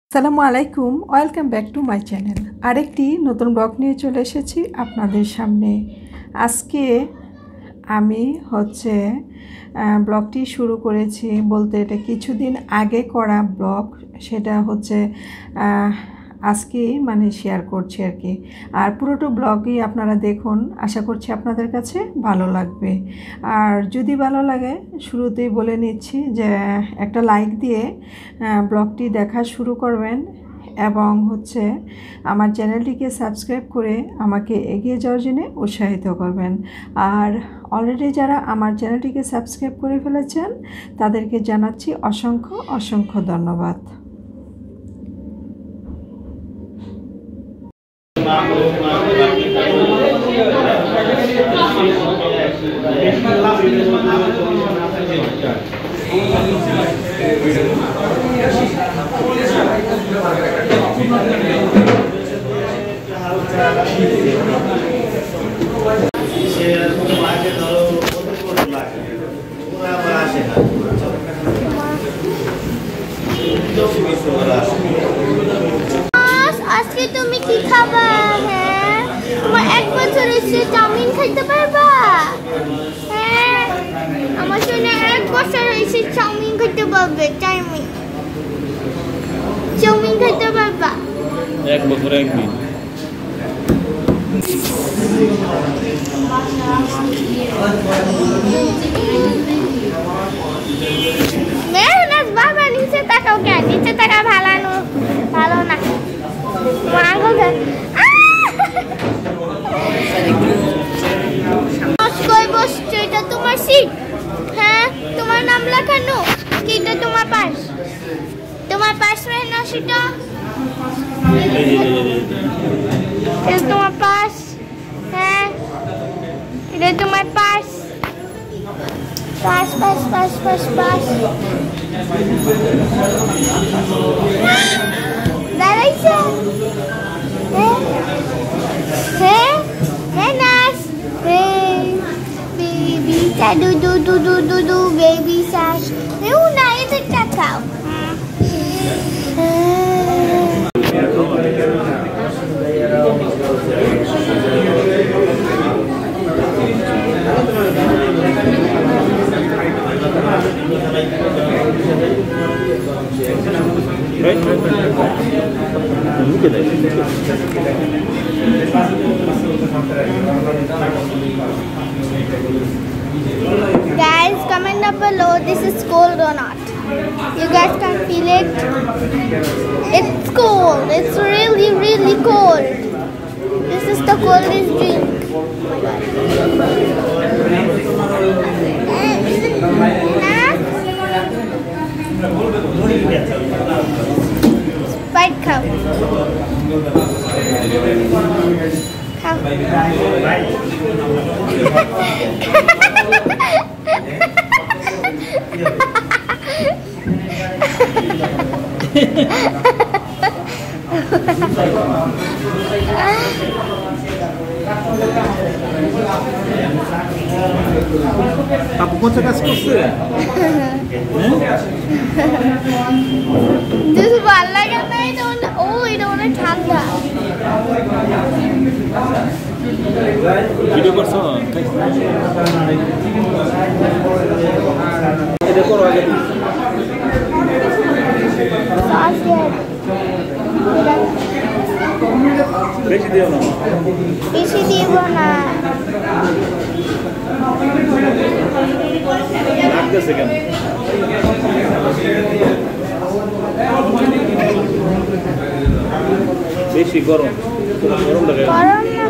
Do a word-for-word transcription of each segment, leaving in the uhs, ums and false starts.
আসসালামু আলাইকুম, welcome back to my channel. আরেকটি নতুন ব্লগ নিয়ে চলে এসেছি আপনাদের সামনে। আজকে আমি হচ্ছে ব্লগটি শুরু করেছি বলতে এটা কিছুদিন আগে করা ব্লগ, সেটা হচ্ছে আজকেই মানে শেয়ার করছি আর কি। আর পুরোটা ব্লগই আপনারা দেখুন, আশা করছি আপনাদের কাছে ভালো লাগবে। আর যদি ভালো লাগে শুরুতেই বলে নিচ্ছি যে একটা লাইক দিয়ে ব্লগটি দেখা শুরু করবেন এবং হচ্ছে আমার চ্যানেলটিকে সাবস্ক্রাইব করে আমাকে এগিয়ে যাওয়ার জন্য উৎসাহিত করবেন। আর অলরেডি যারা আমার চ্যানেলটিকে সাবস্ক্রাইব করে ফেলেছেন তাদেরকে জানাচ্ছি অসংখ্য অসংখ্য ধন্যবাদ। আজকে তুমি কি খাবা? হ্যাঁ, তোমার এক বছর এসে চাউমিন খাইতে পারবা? হ্যাঁ, আমার জন্য এক বছর এসে চাউমিন খাইতে পারবে। চাউমিন চাউমিন খাইতে পারবা? এক বছর একদিন মেহনাজ বাবা নিচে তাকাও কেন? নিচে তাকা ভালো না, ভালো না। এটা তোমার সিট? হ্যাঁ, তোমার নাম লেখানো কি? এটা তোমার পাশ? তোমার পাশ না সেটা? এটা তোমার পাশ? হ্যাঁ, এটা তোমার পাশ। পাশ পাশ পাশ পাশ পাশ দাঁড়াইছে। হ্যাঁ হ্যাঁ হ্যাঁ নাচ। বেবি সা দু দু দু দু দু দু বেবি সা। এও না, এটা টাকাও। Right? Look at that. Guys, comment down below this is cold or not. You guys can feel it. It's cold. It's really really cold. This is the coldest drink. Sprite cup. Cup. আপু কোথা কাজ করছে? ভালো লাগে না এটা? ও এটা অনেক ঠান্ডা। ভিডিও করছো? এটা করো আগে। বেশি দিও না। বেশি দিব না। লাগতেছে কেন? বেশি গরম গরম লাগে। গরম না।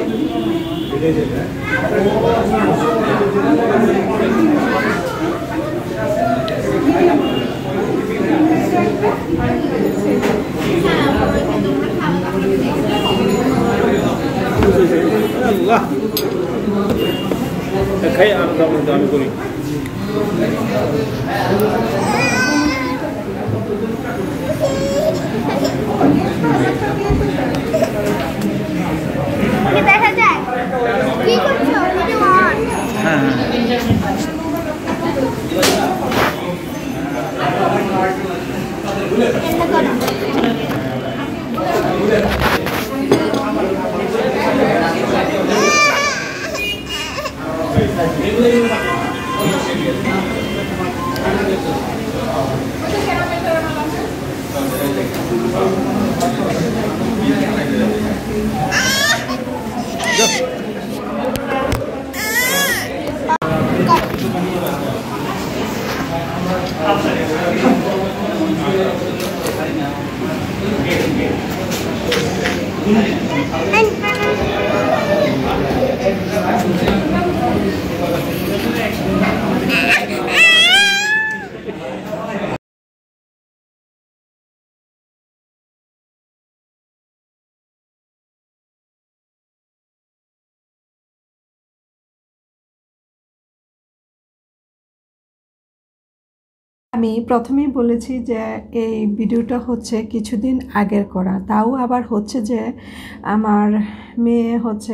আল্লাহ খাই আমি করি। দেখা যায় কি করছো? হ্যাঁ হ্যাঁ Enak. আমি প্রথমেই বলেছি যে এই ভিডিওটা হচ্ছে কিছুদিন আগের করা, তাও আবার হচ্ছে যে আমার মেয়ে হচ্ছে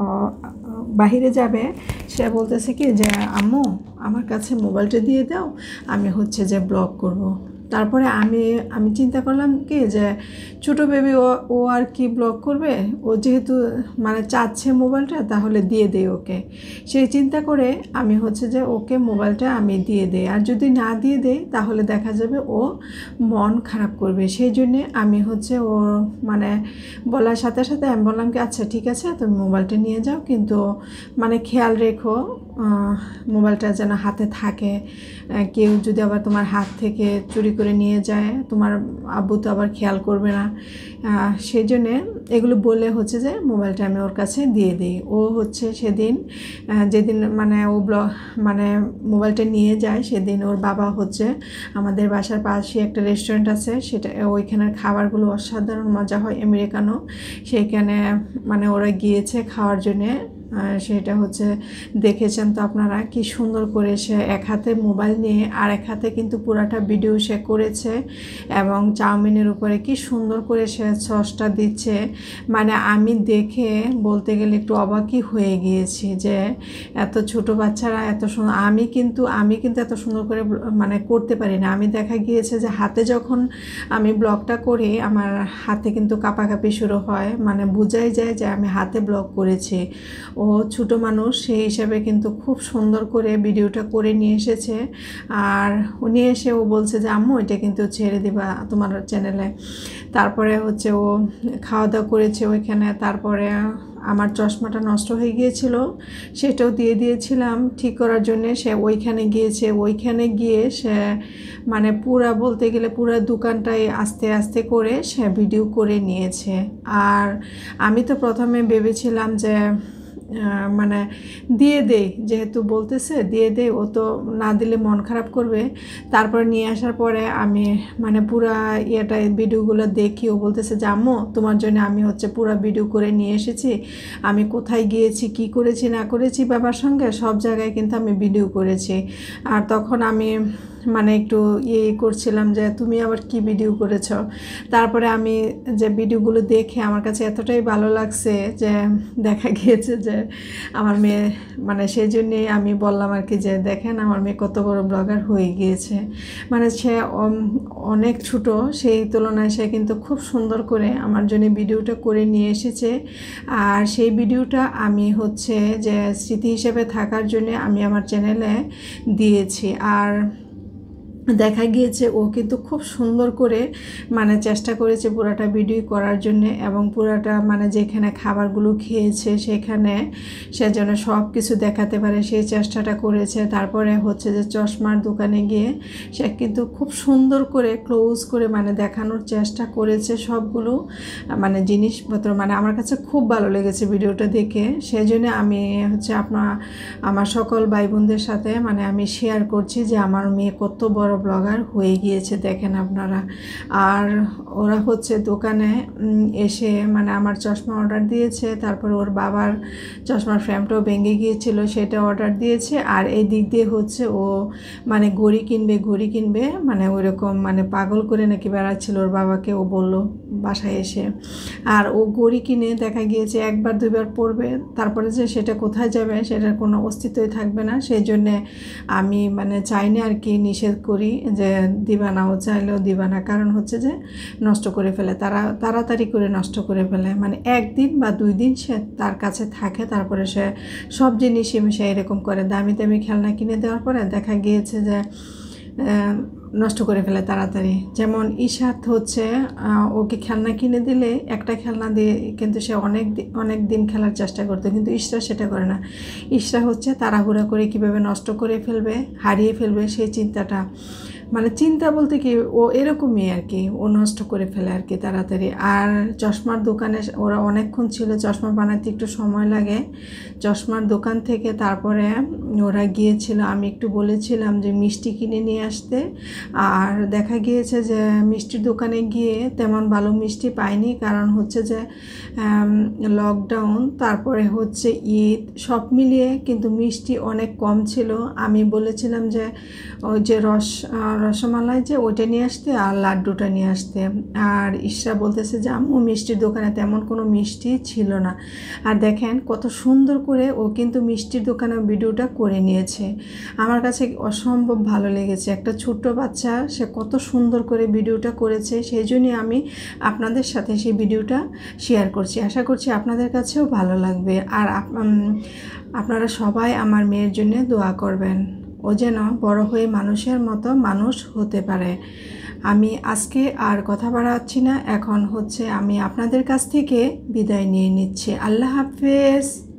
বাহিরে যাবে, সে বলতেছে কি যে আম্মু আমার কাছে মোবাইলটা দিয়ে দাও, আমি হচ্ছে যে ব্লগ করব। তারপরে আমি আমি চিন্তা করলাম কি যে ছোটো বেবি ও ও আর কি ব্লগ করবে, ও যেহেতু মানে চাচ্ছে মোবাইলটা, তাহলে দিয়ে দেই ওকে। সেই চিন্তা করে আমি হচ্ছে যে ওকে মোবাইলটা আমি দিয়ে দেই, আর যদি না দিয়ে দেই তাহলে দেখা যাবে ও মন খারাপ করবে। সেই জন্যে আমি হচ্ছে ও মানে বলার সাথে সাথে আমি বললাম কি আচ্ছা ঠিক আছে তুমি মোবাইলটা নিয়ে যাও, কিন্তু মানে খেয়াল রেখো মোবাইলটা যেন হাতে থাকে, কেউ যদি আবার তোমার হাত থেকে চুরি করে নিয়ে যায় তোমার আব্বু তো আবার খেয়াল করবে না। সেই জন্যে এগুলো বলে হচ্ছে যে মোবাইলটা আমি ওর কাছে দিয়ে দিই। ও হচ্ছে সেদিন যেদিন মানে ও ব্লগ মানে মোবাইলটা নিয়ে যায়, সেদিন ওর বাবা হচ্ছে আমাদের বাসার পাশে একটা রেস্টুরেন্ট আছে, সেটা ওইখানের খাবারগুলো অসাধারণ মজা হয়, আমেরিকানো, সেইখানে মানে ওরা গিয়েছে খাওয়ার জন্যে। সেটা হচ্ছে দেখেছেন তো আপনারা কি সুন্দর করে সে এক হাতে মোবাইল নিয়ে আর এক হাতে কিন্তু পুরাটা ভিডিও সে করেছে, এবং চাউমিনের উপরে কি সুন্দর করে সে সসটা দিচ্ছে। মানে আমি দেখে বলতে গেলে একটু অবাকই হয়ে গিয়েছি যে এত ছোট বাচ্চারা এত সুন্দর। আমি কিন্তু আমি কিন্তু এত সুন্দর করে মানে করতে পারি না। আমি দেখা গিয়েছে যে হাতে যখন আমি ব্লগটা করি আমার হাতে কিন্তু কাঁপাকাঁপি শুরু হয়, মানে বোঝাই যায় যে আমি হাতে ব্লগ করেছি। ও ছোটো মানুষ সেই হিসাবে কিন্তু খুব সুন্দর করে ভিডিওটা করে নিয়ে এসেছে। আর উনি এসে ও বলছে যে আম্মু এটা কিন্তু ছেড়ে দিবা তোমার চ্যানেলে। তারপরে হচ্ছে ও খাওয়া দাওয়া করেছে ওইখানে। তারপরে আমার চশমাটা নষ্ট হয়ে গিয়েছিল, সেটাও দিয়ে দিয়েছিলাম ঠিক করার জন্যে। সে ওইখানে গিয়েছে, ওইখানে গিয়ে সে মানে পুরা বলতে গেলে পুরা দোকানটাই আস্তে আস্তে করে সে ভিডিও করে নিয়েছে। আর আমি তো প্রথমে ভেবেছিলাম যে মানে দিয়ে দেই, যেহেতু বলতেছে দিয়ে দেই, ও তো না দিলে মন খারাপ করবে। তারপর নিয়ে আসার পরে আমি মানে পুরা ইয়েটা ভিডিওগুলো দেখি, ও বলতেছে যে আম্মু তোমার জন্য আমি হচ্ছে পুরা ভিডিও করে নিয়ে এসেছি, আমি কোথায় গিয়েছি কি করেছি না করেছি বাবার সঙ্গে সব জায়গায় কিন্তু আমি ভিডিও করেছি। আর তখন আমি মানে একটু ইয়ে করছিলাম যে তুমি আবার কি ভিডিও করেছ। তারপরে আমি যে ভিডিওগুলো দেখে আমার কাছে এতটাই ভালো লাগছে যে দেখা গিয়েছে যে আমার মেয়ে মানে সেই জন্যেই আমি বললাম আর কি যে দেখেন আমার মেয়ে কত বড় ব্লগার হয়ে গিয়েছে। মানে সে অনেক ছোট, সেই তুলনায় সে কিন্তু খুব সুন্দর করে আমার জন্য ভিডিওটা করে নিয়ে এসেছে। আর সেই ভিডিওটা আমি হচ্ছে যে স্মৃতি হিসেবে থাকার জন্য আমি আমার চ্যানেলে দিয়েছি। আর দেখা গিয়েছে ও কিন্তু খুব সুন্দর করে মানে চেষ্টা করেছে পুরাটা ভিডিও করার জন্যে, এবং পুরাটা মানে যেখানে খাবারগুলো খেয়েছে সেখানে সে যেন সব কিছু দেখাতে পারে সেই চেষ্টাটা করেছে। তারপরে হচ্ছে যে চশমার দোকানে গিয়ে সে কিন্তু খুব সুন্দর করে ক্লোজ করে মানে দেখানোর চেষ্টা করেছে সবগুলো মানে জিনিসপত্র। মানে আমার কাছে খুব ভালো লেগেছে ভিডিওটা দেখে, সেই জন্য আমি হচ্ছে আপনার আমার সকল ভাই বোনদের সাথে মানে আমি শেয়ার করছি যে আমার মেয়ে কত বড় ব্লগার হয়ে গিয়েছে দেখেন আপনারা। আর ওরা হচ্ছে দোকানে এসে মানে আমার চশমা অর্ডার দিয়েছে, তারপর ওর বাবার চশমার ফ্রেমটাও ভেঙে গিয়েছিল সেটা অর্ডার দিয়েছে। আর এই দিক দিয়ে হচ্ছে ও মানে ঘড়ি কিনবে ঘড়ি কিনবে মানে ওইরকম মানে পাগল করে নাকি বেড়াচ্ছিল ওর বাবাকে, ও বলল বাসায় এসে। আর ও ঘড়ি কিনে দেখা গিয়েছে একবার দুইবার পরবে, তারপরে যে সেটা কোথায় যাবে সেটার কোনো অস্তিত্বই থাকবে না। সেই জন্যে আমি মানে চাই না আর কি, নিষেধ করি যে দিবা না, ও চাইলেও দিবা না, কারণ হচ্ছে যে নষ্ট করে ফেলে, তারা তাড়াতাড়ি করে নষ্ট করে ফেলে। মানে একদিন বা দুই দিন সে তার কাছে থাকে, তারপরে সে সব জিনিসই সে এরকম করে। দামি দামি খেলনা কিনে দেওয়ার পরে দেখা গিয়েছে যে নষ্ট করে ফেলে তাড়াতাড়ি। যেমন ঈশাত হচ্ছে ওকে খেলনা কিনে দিলে একটা খেলনা দিয়ে কিন্তু সে অনেক অনেক দিন খেলার চেষ্টা করতো, কিন্তু ইশরা সেটা করে না। ইশরা হচ্ছে তাড়াহুড়া করে কীভাবে নষ্ট করে ফেলবে, হারিয়ে ফেলবে সেই চিন্তাটা মানে চিন্তা বলতে কি ও এরকমই আর কি, ও নষ্ট করে ফেলে আর কি তাড়াতাড়ি। আর চশমার দোকানে ওরা অনেকক্ষণ ছিল, চশমা বানাতে একটু সময় লাগে। চশমার দোকান থেকে তারপরে ওরা গিয়েছিল, আমি একটু বলেছিলাম যে মিষ্টি কিনে নিয়ে আসতে, আর দেখা গিয়েছে যে মিষ্টির দোকানে গিয়ে তেমন ভালো মিষ্টি পাইনি, কারণ হচ্ছে যে লকডাউন, তারপরে হচ্ছে ঈদ, সব মিলিয়ে কিন্তু মিষ্টি অনেক কম ছিল। আমি বলেছিলাম যে ওই যে রস রসমালাই যে ওইটা নিয়ে আসতে আর লাড্ডুটা নিয়ে আসতে, আর ইশরা বলতেছে যে আম্মু মিষ্টির দোকানে তেমন কোনো মিষ্টি ছিল না। আর দেখেন কত সুন্দর করে ও কিন্তু মিষ্টির দোকানে ভিডিওটা করে নিয়েছে, আমার কাছে অসম্ভব ভালো লেগেছে। একটা ছোট্ট বাচ্চা সে কত সুন্দর করে ভিডিওটা করেছে, সেই জন্যই আমি আপনাদের সাথে সেই ভিডিওটা শেয়ার করছি। আশা করছি আপনাদের কাছেও ভালো লাগবে, আর আপনারা সবাই আমার মেয়ের জন্য দোয়া করবেন, ও যেন বড় হয়ে মানুষের মতো মানুষ হতে পারে। আমি আজকে আর কথা বাড়াচ্ছি না, এখন হচ্ছে আমি আপনাদের কাছ থেকে বিদায় নিয়ে নিচ্ছি। আল্লাহ হাফেজ।